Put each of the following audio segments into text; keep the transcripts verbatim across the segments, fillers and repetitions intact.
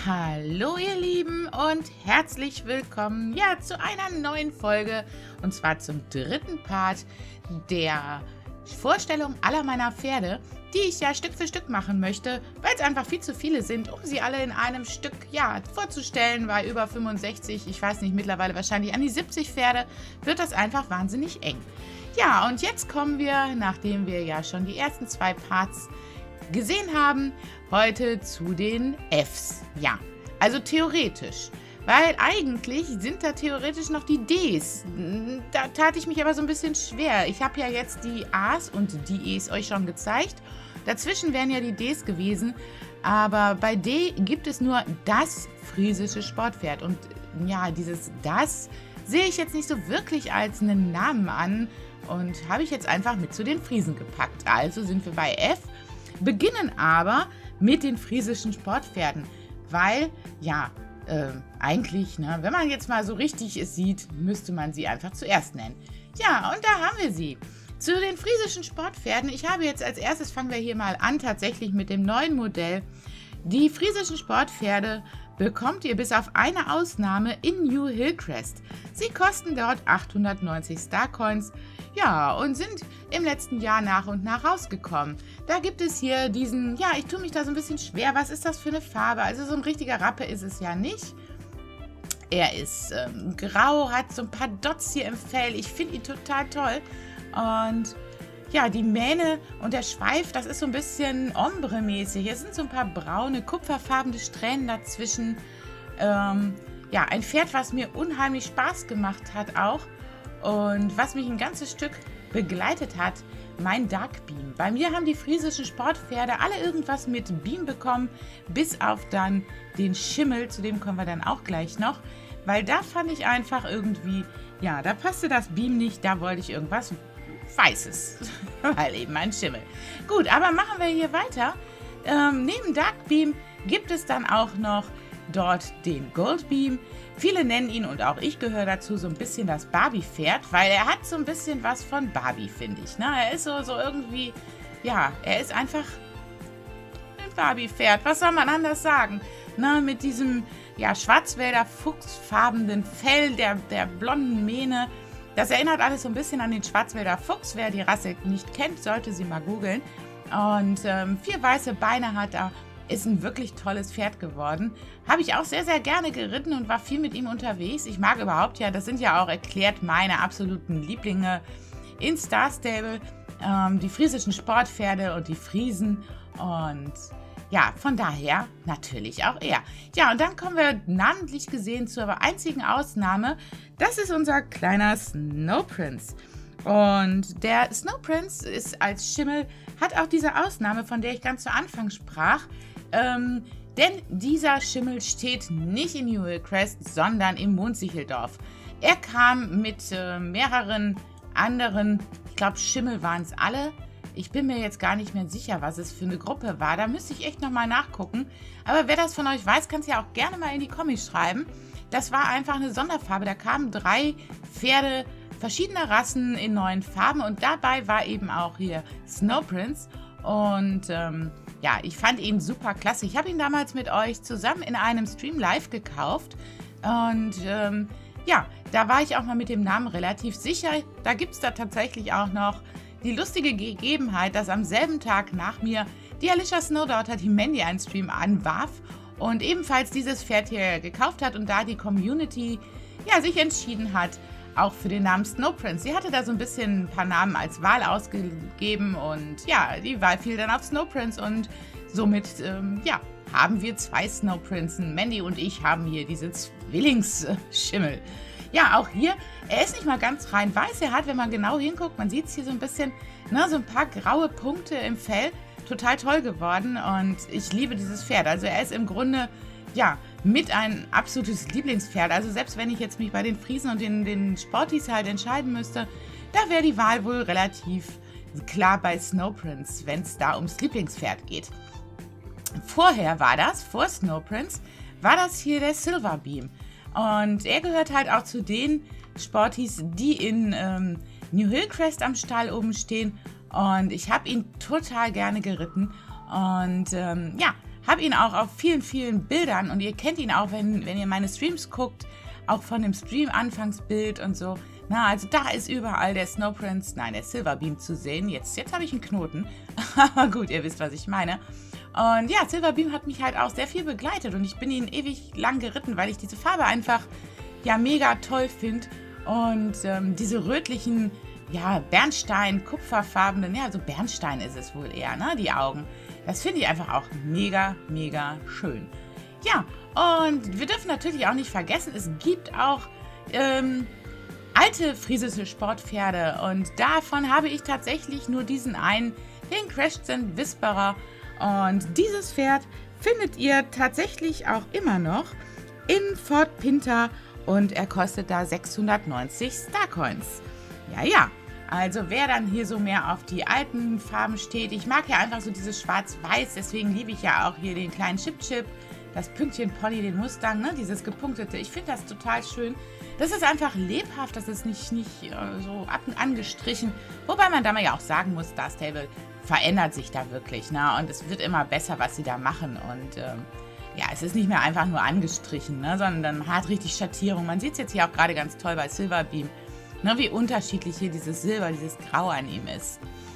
Hallo ihr Lieben und herzlich willkommen ja zu einer neuen Folge und zwar zum dritten Part der Vorstellung aller meiner Pferde, die ich ja Stück für Stück machen möchte, weil es einfach viel zu viele sind, um sie alle in einem Stück ja vorzustellen. Bei über fünfundsechzig, ich weiß nicht, mittlerweile wahrscheinlich an die siebzig Pferde, wird das einfach wahnsinnig eng. Ja, und jetzt kommen wir, nachdem wir ja schon die ersten zwei Parts gesehen haben, heute zu den Fs. Ja, also theoretisch, weil eigentlich sind da theoretisch noch die Ds. Da tat ich mich aber so ein bisschen schwer. Ich habe ja jetzt die As und die Es euch schon gezeigt. Dazwischen wären ja die Ds gewesen, aber bei D gibt es nur das friesische Sportpferd. Und ja, dieses das sehe ich jetzt nicht so wirklich als einen Namen an und habe ich jetzt einfach mit zu den Friesen gepackt. Also sind wir bei F. Beginnen aber mit den friesischen Sportpferden, weil, ja, äh, eigentlich, ne, wenn man jetzt mal so richtig es sieht, müsste man sie einfach zuerst nennen. Ja, und da haben wir sie. Zu den friesischen Sportpferden, ich habe jetzt als erstes, fangen wir hier mal an, tatsächlich mit dem neuen Modell. Die friesischen Sportpferde bekommt ihr bis auf eine Ausnahme in New Hillcrest. Sie kosten dort achthundertneunzig Starcoins. Ja, und sind im letzten Jahr nach und nach rausgekommen. Da gibt es hier diesen, ja, ich tue mich da so ein bisschen schwer. Was ist das für eine Farbe? Also so ein richtiger Rappe ist es ja nicht. Er ist ähm, grau, hat so ein paar Dots hier im Fell. Ich finde ihn total toll. Und ja, die Mähne und der Schweif, das ist so ein bisschen Ombre-mäßig. Es sind so ein paar braune, kupferfarbene Strähnen dazwischen. Ähm, ja, ein Pferd, was mir unheimlich Spaß gemacht hat auch. Und was mich ein ganzes Stück begleitet hat, mein Dark Beam. Bei mir haben die friesischen Sportpferde alle irgendwas mit Beam bekommen, bis auf dann den Schimmel, zu dem kommen wir dann auch gleich noch, weil da fand ich einfach irgendwie, ja, da passte das Beam nicht, da wollte ich irgendwas Weißes, weil eben ein Schimmel. Gut, aber machen wir hier weiter. Ähm, neben Dark Beam gibt es dann auch noch dort den Gold Beam. Viele nennen ihn, und auch ich gehöre dazu, so ein bisschen das Barbie-Pferd, weil er hat so ein bisschen was von Barbie, finde ich. Ne? Er ist so, so irgendwie, ja, er ist einfach ein Barbie-Pferd. Was soll man anders sagen? Ne? Mit diesem, ja, Schwarzwälder fuchsfarbenen Fell, der, der blonden Mähne. Das erinnert alles so ein bisschen an den Schwarzwälder Fuchs. Wer die Rasse nicht kennt, sollte sie mal googeln. Und ähm, vier weiße Beine hat er. Ist ein wirklich tolles Pferd geworden. Habe ich auch sehr, sehr gerne geritten und war viel mit ihm unterwegs. Ich mag überhaupt ja, das sind ja auch erklärt meine absoluten Lieblinge in Star Stable. Ähm, die friesischen Sportpferde und die Friesen. Und ja, von daher natürlich auch er. Ja, und dann kommen wir namentlich gesehen zur einzigen Ausnahme. Das ist unser kleiner Snow Prince. Und der Snow Prince ist als Schimmel, hat auch diese Ausnahme, von der ich ganz zu Anfang sprach. Ähm, denn dieser Schimmel steht nicht in New Hillcrest, sondern im Mondsicheldorf. Er kam mit äh, mehreren anderen, ich glaube Schimmel waren es alle. Ich bin mir jetzt gar nicht mehr sicher, was es für eine Gruppe war. Da müsste ich echt nochmal nachgucken. Aber wer das von euch weiß, kann es ja auch gerne mal in die Kommis schreiben. Das war einfach eine Sonderfarbe. Da kamen drei Pferde verschiedener Rassen in neuen Farben. Und dabei war eben auch hier Snow Prince. Und ähm, ja, ich fand ihn super klasse. Ich habe ihn damals mit euch zusammen in einem Stream live gekauft. Und ähm, ja, da war ich auch mal mit dem Namen relativ sicher. Da gibt es da tatsächlich auch noch die lustige Gegebenheit, dass am selben Tag nach mir die Alicia Snowdaughter, die Mandy, einen Stream anwarf und ebenfalls dieses Pferd hier gekauft hat und da die Community ja, sich entschieden hat, auch für den Namen Snow Prince. Sie hatte da so ein bisschen ein paar Namen als Wahl ausgegeben und ja, die Wahl fiel dann auf Snow Prince und somit, ähm, ja, haben wir zwei Snow Prinzen. Mandy und ich haben hier diese Zwillingsschimmel. Ja, auch hier, er ist nicht mal ganz rein weiß. Er hat, wenn man genau hinguckt, man sieht es hier so ein bisschen, ne, so ein paar graue Punkte im Fell. Total toll geworden und ich liebe dieses Pferd. Also er ist im Grunde, ja, mit ein absolutes Lieblingspferd. Also selbst wenn ich jetzt mich bei den Friesen und den, den Sporties halt entscheiden müsste, da wäre die Wahl wohl relativ klar bei Snow Prince, wenn es da ums Lieblingspferd geht. Vorher war das, vor Snow Prince, war das hier der Silver Beam. Und er gehört halt auch zu den Sporties, die in ähm, New Hillcrest am Stall oben stehen. Und ich habe ihn total gerne geritten. Und ähm, ja, habe ihn auch auf vielen, vielen Bildern und ihr kennt ihn auch, wenn, wenn ihr meine Streams guckt, auch von dem Stream-Anfangsbild und so. Na, also da ist überall der Snow Prince, nein, der Silverbeam zu sehen. Jetzt, jetzt habe ich einen Knoten, aber gut, ihr wisst, was ich meine. Und ja, Silverbeam hat mich halt auch sehr viel begleitet und ich bin ihn ewig lang geritten, weil ich diese Farbe einfach, ja, mega toll finde. Und ähm, diese rötlichen, ja, Bernstein, kupferfarbenen, ja, also Bernstein ist es wohl eher, ne, die Augen. Das finde ich einfach auch mega, mega schön. Ja, und wir dürfen natürlich auch nicht vergessen, es gibt auch ähm, alte friesische Sportpferde und davon habe ich tatsächlich nur diesen einen, den Crescent Whisperer. Und dieses Pferd findet ihr tatsächlich auch immer noch in Fort Pinter und er kostet da sechshundertneunzig Starcoins. Ja, ja, also wer dann hier so mehr auf die alten Farben steht, ich mag ja einfach so dieses Schwarz-Weiß, deswegen liebe ich ja auch hier den kleinen Chip-Chip, das Pünktchen Pony, den Mustang, ne, dieses gepunktete, ich finde das total schön. Das ist einfach lebhaft, das ist nicht, nicht äh, so ab angestrichen, wobei man da mal ja auch sagen muss, Star Stable verändert sich da wirklich, ne? Und es wird immer besser, was sie da machen. Und ähm, ja, es ist nicht mehr einfach nur angestrichen, ne? Sondern man hat richtig Schattierung. Man sieht es jetzt hier auch gerade ganz toll bei Silverbeam, ne? Wie unterschiedlich hier dieses Silber, dieses Grau an ihm ist.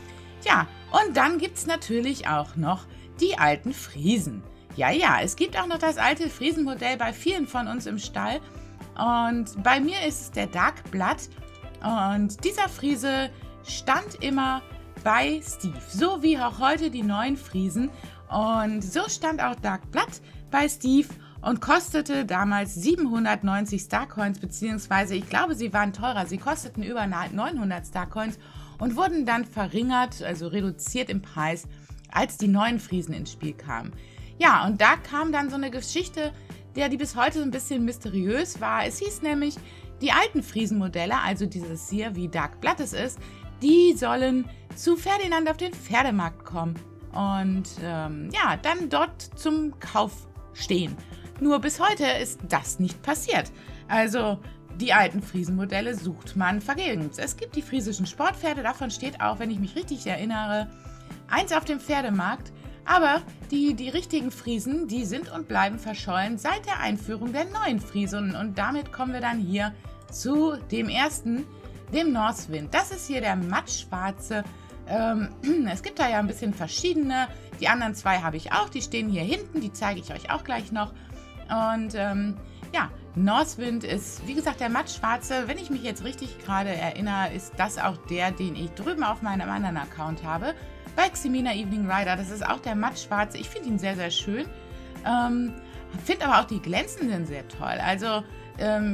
Ja, und dann gibt es natürlich auch noch die alten Friesen. Ja, ja, es gibt auch noch das alte Friesenmodell bei vielen von uns im Stall. Und bei mir ist es der Dark Blood. Und dieser Friese stand immer bei Steve, so wie auch heute die neuen Friesen. Und so stand auch Dark Blood bei Steve und kostete damals siebenhundertneunzig Starcoins, beziehungsweise ich glaube, sie waren teurer. Sie kosteten über neunhundert Starcoins und wurden dann verringert, also reduziert im Preis, als die neuen Friesen ins Spiel kamen. Ja, und da kam dann so eine Geschichte, der die bis heute so ein bisschen mysteriös war. Es hieß nämlich, die alten Friesenmodelle, also dieses hier, wie Dark Blood es ist, die sollen zu Ferdinand auf den Pferdemarkt kommen und ähm, ja, dann dort zum Kauf stehen. Nur bis heute ist das nicht passiert. Also die alten Friesenmodelle sucht man vergebens. Es gibt die friesischen Sportpferde, davon steht auch, wenn ich mich richtig erinnere, eins auf dem Pferdemarkt. Aber die, die richtigen Friesen, die sind und bleiben verschollen seit der Einführung der neuen Friesen. Und damit kommen wir dann hier zu dem ersten, dem Northwind. Das ist hier der mattschwarze. Ähm, es gibt da ja ein bisschen verschiedene. Die anderen zwei habe ich auch. Die stehen hier hinten. Die zeige ich euch auch gleich noch. Und ähm, ja, Northwind ist, wie gesagt, der mattschwarze. Wenn ich mich jetzt richtig gerade erinnere, ist das auch der, den ich drüben auf meinem anderen Account habe. Bei Ximena Evening Rider. Das ist auch der mattschwarze. Ich finde ihn sehr, sehr schön. Ähm, finde aber auch die glänzenden sehr toll. Also, ähm,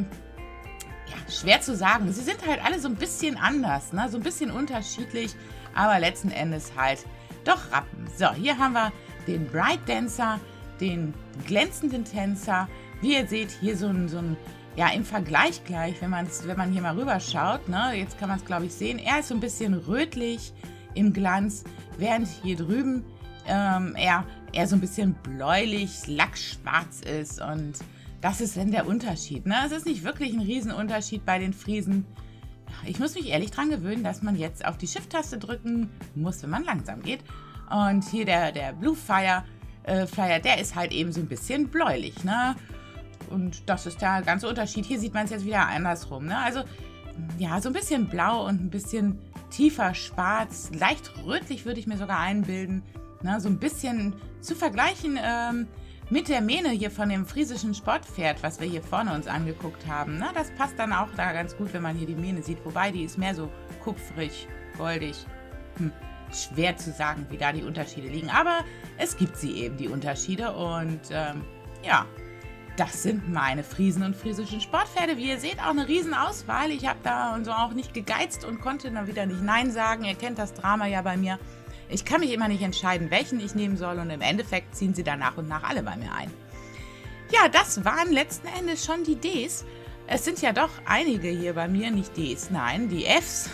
ja, schwer zu sagen. Sie sind halt alle so ein bisschen anders, ne? So ein bisschen unterschiedlich, aber letzten Endes halt doch Rappen. So, hier haben wir den Bright Dancer, den glänzenden Tänzer. Wie ihr seht, hier so ein, so ein ja, im Vergleich gleich, wenn, man's, wenn man hier mal rüber schaut, ne? Jetzt kann man es, glaube ich, sehen. Er ist so ein bisschen rötlich im Glanz, während hier drüben ähm, er, er so ein bisschen bläulich, lackschwarz ist. Und das ist dann der Unterschied, ne? Es ist nicht wirklich ein Riesenunterschied bei den Friesen. Ich muss mich ehrlich dran gewöhnen, dass man jetzt auf die Shift-Taste drücken muss, wenn man langsam geht. Und hier der, der Blue Fire, äh, Flyer, der ist halt eben so ein bisschen bläulich, ne? Und das ist der ganze Unterschied. Hier sieht man es jetzt wieder andersrum, ne? Also, ja, so ein bisschen blau und ein bisschen tiefer schwarz. Leicht rötlich würde ich mir sogar einbilden. Ne? So ein bisschen zu vergleichen ähm, mit der Mähne hier von dem friesischen Sportpferd, was wir hier vorne uns angeguckt haben. Ne? Das passt dann auch da ganz gut, wenn man hier die Mähne sieht. Wobei, die ist mehr so kupfrig, goldig. Hm. Schwer zu sagen, wie da die Unterschiede liegen. Aber es gibt sie eben, die Unterschiede. Und ähm, ja, das sind meine Friesen und friesischen Sportpferde. Wie ihr seht, auch eine Riesenauswahl. Ich habe da und so auch nicht gegeizt und konnte dann wieder nicht Nein sagen. Ihr kennt das Drama ja bei mir. Ich kann mich immer nicht entscheiden, welchen ich nehmen soll. Und im Endeffekt ziehen sie dann nach und nach alle bei mir ein. Ja, das waren letzten Endes schon die Ds. Es sind ja doch einige hier bei mir, nicht Ds, nein, die Fs.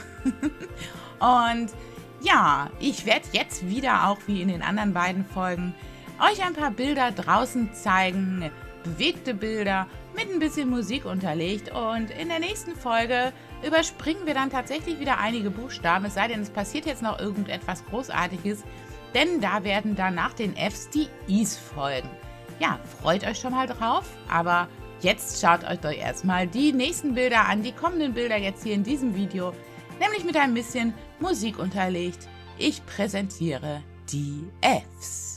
Und ja, ich werde jetzt wieder, auch wie in den anderen beiden Folgen, euch ein paar Bilder draußen zeigen, bewegte Bilder mit ein bisschen Musik unterlegt. Und in der nächsten Folge überspringen wir dann tatsächlich wieder einige Buchstaben, es sei denn, es passiert jetzt noch irgendetwas Großartiges. denn da werden dann nach den Fs die Is folgen. Ja, freut euch schon mal drauf, aber jetzt schaut euch doch erstmal die nächsten Bilder an, die kommenden Bilder jetzt hier in diesem Video, nämlich mit ein bisschen Musik unterlegt. Ich präsentiere die Fs.